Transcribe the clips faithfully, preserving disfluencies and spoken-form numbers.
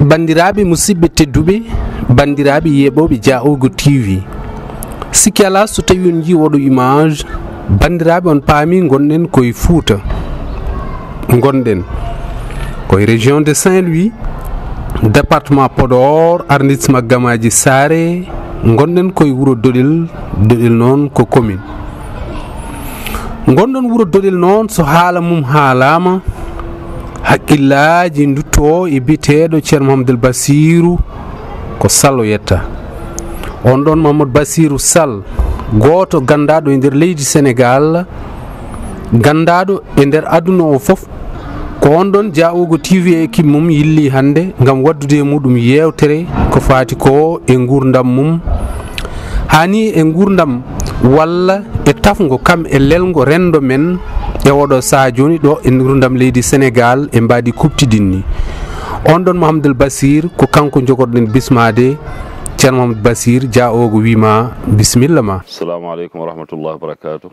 bandiraɓe musidɓe tedduɓe bandiraɓe yeɓoɓe Diaogo T V sikki ala so tawi on ji oɗo image bandiraɓe on paami gonɗen koye Fouta gonɗen koye région de Saint-Louis département Podor arrondissement Gamaji Sare gonɗen koye wuuro Doɗel Doɗel noon ko commune gonɗon wuuro Doɗel noon so haala mum haalama haqqillaji dutto e biteɗo ceerno Mahamadou Bassirou ko Sall o yetta on ɗon Mamadou Bassirou Sall goto gandaɗo e nder leydi Sénégal gandaɗo e nder aduna o foof ko on ɗon Diaogo T V e équipe mum yilli hande gam waddude e muɗum yewtere ko fati ko e gurdam mum hani e gurdam walla e tafgo kam e lelgo rendo men e oɗo saha joni ɗo e gurdam leydi Sénégal e mbadi kuptidinni on ɗon Mahamadou Bassir ko kanko jogorɗen bismade ceerno Mahamadou Bassir Diaogo wima bisimilla ma. Assalamu aleykum wa rahmatullahi wa barakatuh.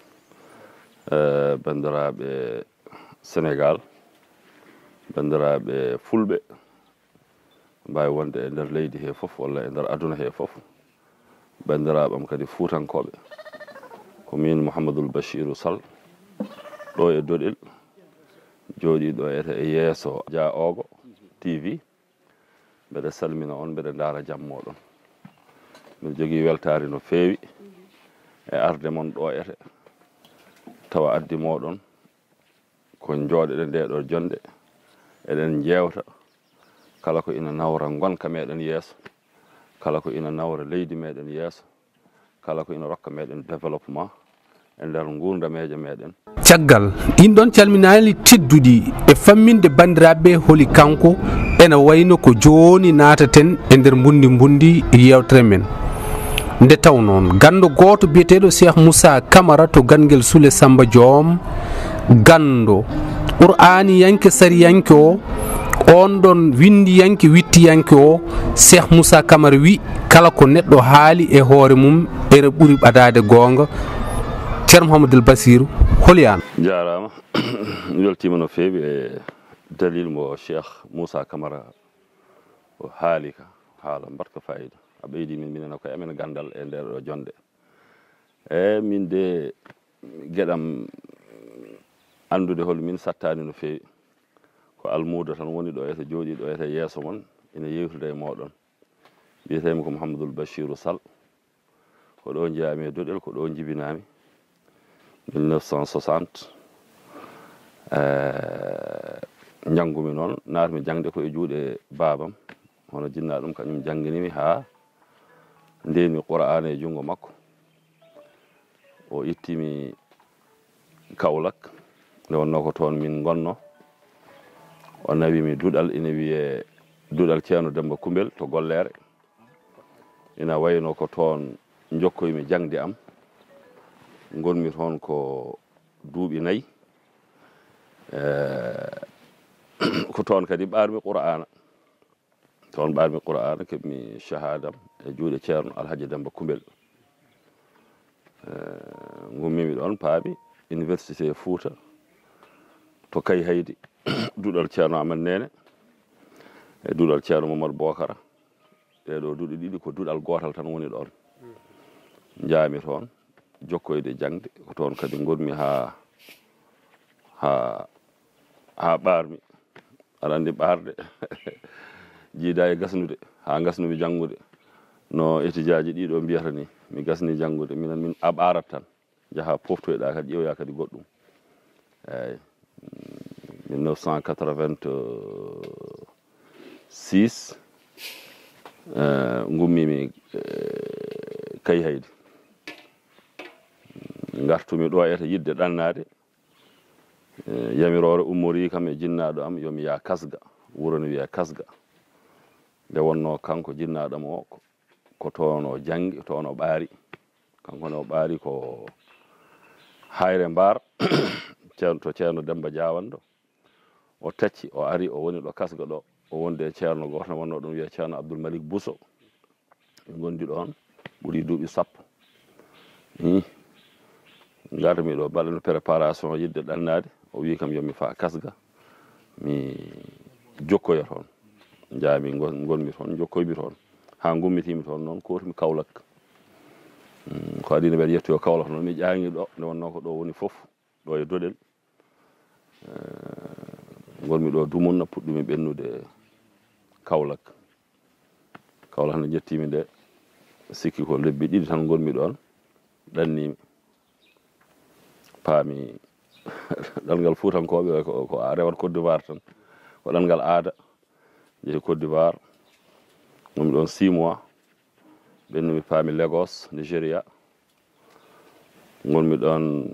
bandiraɓe Sénégal bandiraɓe fulɓe mbawi wonde e nder leydi he foof walla e nder aduna he foof bandiraɓam kadi fuutankoɓe ko min Mouhamadoul Bachirou Sall ɗo e Doɗel jooɗiɗo ete e yeeso Diaogo T V mbeɗa salmina on mbeɗa daara jaam moɗon mbiɗa jogui weltare no feewi e arde mon ɗo ete tawa addi moɗon ko jooɗeɗe nde ɗo jonde eɗen jewta kala ko ina nawra gonka meɗen yeeso kala ko ina nawra leydi meɗen yeeso kala ko ina rokka meɗen développement e nder gurdameje meɗen. caggal ɗin ɗon calminali tedduɗi e famminde bandiraɓe holi kanko ena wayno ko joni nataten e nder bundi bundi yewtere men nde taw noon gando goto biyeteɗo Cheikh Moussa Camara to Ganguel Soule Samba Diom gando Qur'ani yanke sari yanke o on ɗon windi yanke witti yanke o Cheikh Moussa Camara wi kala ko neɗɗo haali e hoore mum ene ɓuuri ɓadade gonga ceerno Mouhamadoul Bassirou holiyano jarama weltima no feewi e dalil mo Cheikh Moussa Camara o haali ka haala mbatka fayida a ɓeydi min minena koye amen gandal e nder ɗo jonde e min de gueɗam andude hol min sattani no feewi ko almudo tan woni ɗo ete jooɗi ɗo ete yeeso mon ina yewtude e moɗon mbiyetemi ko Mouhamadoul Bachirou Sall ko ɗo jeeyami e Doɗel ko ɗo jibinami mille neuf cent soixante janggumi noon naatmi jangde ko e juuɗe babam hono jinna ɗum kañum jangginimi ha ndemi Qur'an e jungo makko o ittimi Kaolack nde wonno ko toon min gonno o nawimi Duɗal ina wiye Duɗal ceerno Demba Kumbel to Gollere ina wayno ko toon jokkoymi jangde am gonmi toon ko duuɓi nayyi ko toon kadi ɓarmi Qur'ana toon ɓarmi Qur'ana keɓmi shahadam e juuɗe ceerno Alhaji Demba Kumbel gummimi ɗon paabi université Fouta to Kay Haydi Duɗal ceerno Amadou Nene e Duɗal ceerno Mamadou Bocara ɗeɗo duuɗi ɗiɗi ko duɗal gotal tan woni ɗon jaami toon jokkoyde jangde ko toon kadi gonmi ha ha ha ɓarmi aɗa andi ɓarde jiida e gasnude ha gasnumi janggude no étudiaji ɗiɗo mbiyata ni mi gasni janggude minan min a ɓarat tan jaaha poftoyɗa kadi ƴeewoya kadi goɗɗum eyyi mille neuf cent quatre-vingt-six gummimi Kay Haydi gartumi ɗo ete yidde ɗannade yamirore ummori kam e jinnaɗo am yomi ya Kasga wuro no wiya Kasga nde wonno kanko jinnaɗam o ko toon o jangi toon o ɓaari kanko ne o ɓaari ko Hayre Mbar ceerno to ceerno Demba Diawando o tacci o ari o woni ɗo Kasga ɗo o wonde e ceerno goto wonno ɗum wiya ceerno Abdoul Malik Bousso gondi ɗon ɓuuri duuɓi sappo garmi ɗo mbaɗano préparation yidde ɗannade o wi kam yomi fa Kasga mi jokkoya toon jaami gonmi toon jokkoymi toon ha gummitimi toon noon kotimi Kaolack ko adina mbeɗa yettoyo Kaolack noon mi ƴaagi ɗo nde wonno ko ɗo woni fof ɗo e doɗel gonmi ɗo dumunna puɗɗumi ɓennude Kaolack Kaolack nde jettimi nde sikki ko lebbi ɗiɗi tan gonmi ɗon ɗannimi paami ɗanngal Fuutankoɓe ko a rewat Côte d'Ivoire tan ko ɗanngal aada jeehi Côte d'Ivoire gonmi ɗon six mois ɓennumi paami Lagos Nigéria gonmi ɗon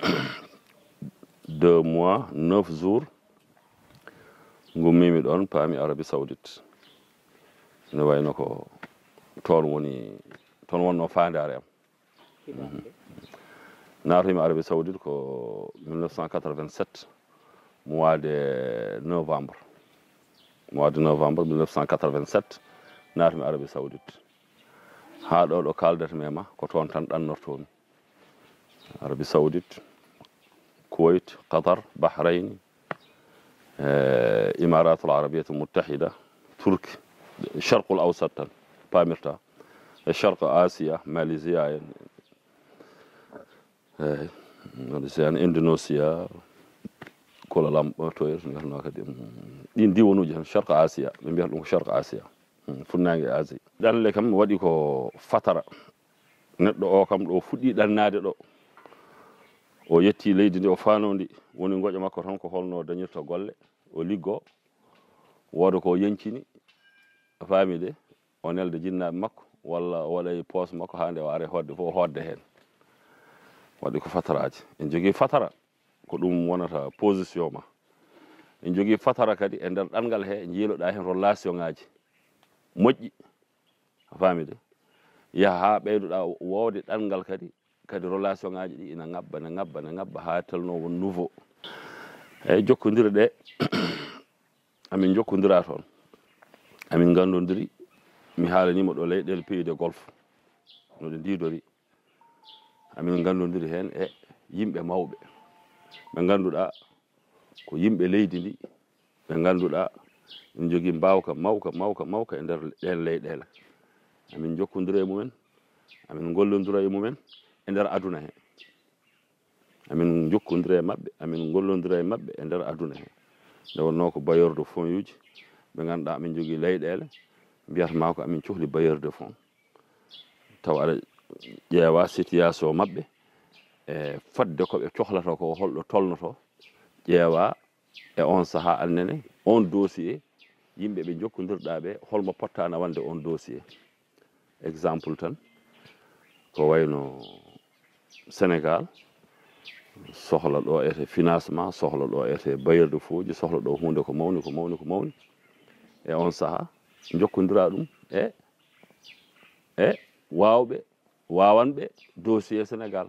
deux mois neuf jours gummimi ɗon paami Arabie Saoudite ne wayno ko toon woni toon wonno fandare am naatoymi Arabie Saoudite ko mille neuf cent quatre-vingt-sept mois de novembre mois de novembre mille neuf cent quatre-vingt-sept naatoymi Arabie Saoudite ha ɗo ɗo kaldatmi ma ko toon tan ɗannortomi Arabie Saoudite Kuwait Qatar Bahrain Imaratul Arabiyatul Muttahida Turki Sharqul Awsat tan pamirta e Sharq Asia Malaysia en eyi Malaysia en Indonesia Kuala Lumpur to ngatno kadi ɗin diwanuji tan Sharq Asia ɓe mbiyata ɗum ko Sharq Asia funnaange Asie ɗanle kam waɗi ko fatara neɗɗo o kam ɗo fuɗɗi ɗannade ɗo o yetti leydi ndi o faanondi woni goƴa makko tan ko holno dañirta golle o liggo wooda ko yencini faami de o nelde jinnaɓe makko walla o waɗa e poos makko ha nde o are hodde fof hodde hen waɗi ko fataraji en jogui fatara ko ɗum wonata position ma en jogui fatara kadi e nder ɗanngal he jiiloɗa hen relation ngaji moƴƴi faami de yaha ha ɓeydoɗa wowde ɗanngal kadi kadi relation ngaji ɗi ina ngabba ne ngabba ne ngabba ha telno won nouveau eyyi jokkodire ɗe amin jokkodira toon amin gandodiri mi haalanima ɗo leyɗele pays de golfe no ɗe ndidori amin gandodiri hen e yimɓe mawɓe ɓe ganduɗa ko yimɓe leydi ndi ɓe ganduɗa min jogui mbawka mawka mawka mawka e nder ɗen leyɗele amin jokkodira e mumen amin gollodira e mumen e nder aduna he amin jokkodira e mabɓe amin gollodira e mabɓe e nder aduna he nde wonno ko bailleur de fonds uji ɓe ganduɗa amin jogui leyɗele mbiyatama ko amin cohli bailleur de fonds taw aɗa ƴeewa situation mabɓe e fodde koɓe cohlata ko holɗo tolnoto ƴeewa e on saaha annene on dossier yimɓe ɓe jokkodirɗa ɓe holmo pottano wande on dossier exemple tan ko wayno Sénégal sohla ɗo ete financement sohla ɗo ete bailleur de fonds ji sohla ɗo hunde ko mawni ko mawni ko mawni e on saaha jokkodira ɗum e e wawɓe wawanɓe dossier Sénégal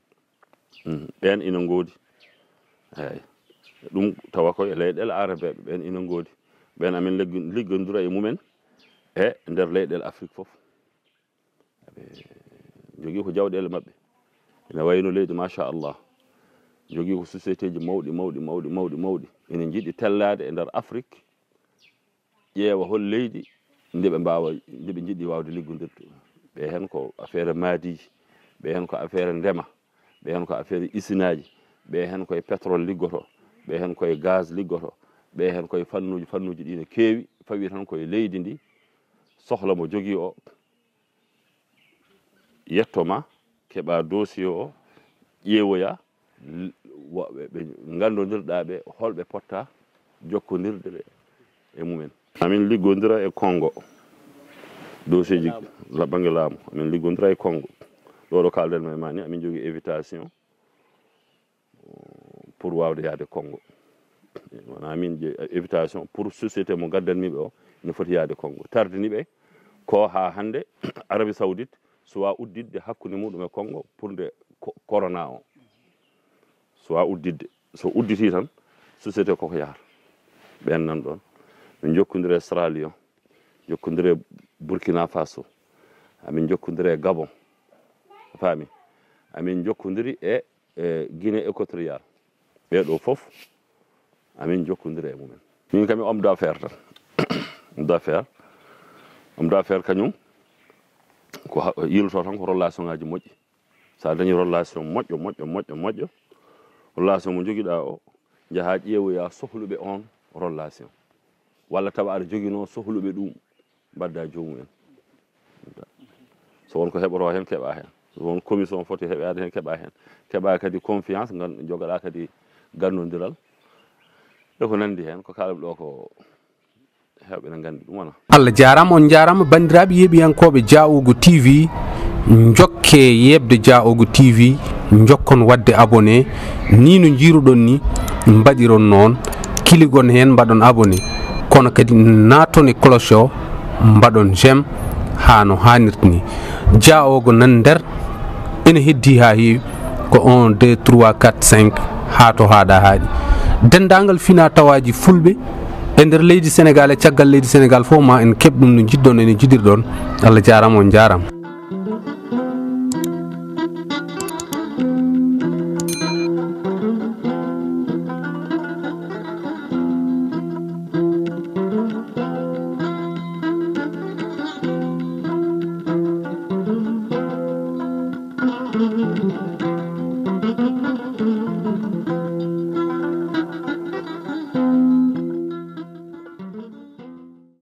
ɓen ina ngoodi eyyi ɗum tawa koye leyɗele arabeɓe ɓen ina ngoodi ɓen amin liggodira e mumen e nder leyɗele Afrique foof eɓe jogui ko jawɗele mabɓe ene wayno leydi machallah jogui ko société ji mawɗi mawɗi mawɗi mawɗi mawɗi ene jiiɗi tellade e nder Afrique ƴeewa hol leydi ndeɓe mbawa ndeɓe jiiɗi wawde liggodirde ɓe hen ko affaire maadiji ɓe hen ko affaire ndema ɓe hen ko affaire usinaji ɓe hen koye pétrole liggoto ɓe hen koye gaz liggoto ɓe hen koye fannuji fannuji ɗi ne keewi fawi tan koye leydi ndi sohla mo jogui o yettoma keɓa dossier o ƴeewoya ɓe gandodirɗa ɓe holɓe potta jokkodirde ɓe e mumen amin liggodira e Congo dossier ji banggue laamu amin liggodira e Congo ɗo ɗo kalden me mani amin jogui invitation pour wawde yaade Congo wona min je invitation pour société mo gaddanmiɓe o ne foti yaade Congo tardiniɓe ko ha hande Arabie Saoudite sowa uddidde hakkude muɗum e Congo pour nde corona o sowa uddidde so udditi tan société koko yahata ɓen nan ɗon min jokkodire Sierra Leone jokkodire Burkina Faso amin jokkodire Gabon faami amin jokkodiri e Guinée équatoriale ɓeɗo foof amin jokkodire e mumen min kam mi homme d'affaires tan homme d'affaire homme d'affaire kañum ko yiloto tan ko relation ngaji moƴƴi sa dañi relation moƴƴo moƴƴo moƴƴo moƴƴo relation mo joguiɗa o jaha ƴeewoya sohluɓe on relation walla tawa aɗa joguino sohluɓe ɗum mbadda jomum en so wonko heɓoro hen keeɓa hen so won commission foti heɓade hen keeɓa hen keeɓa kadi confiance jogoɗa kadi gandodiral e ko nandi hen ko kalmi ɗo ko hewɓe ne gandi ɗum wona. Allah jarama, on jarama bandiraɓe yeeɓiyankoɓe Diawogo T V. Jokke yebde Diawogo T V, jokkon wadde abonné ni no jiruɗon ni mbaɗiron noon, kiligon hen mbaɗon abonné, kono kadi naton e cloche o mbaɗon j'aime ha no hannirta ni. Diawogo nan nder ene heddi ha heewi ko un deux trois quatre cinq ha to haɗa haaɗi. Dendagal fina tawaji fulɓe e nder leydi Sénégal e caggal leydi Sénégal fof ma en keɓ ɗum no jiɗɗon ene jiɗirɗon. Allah jarama, on jarama.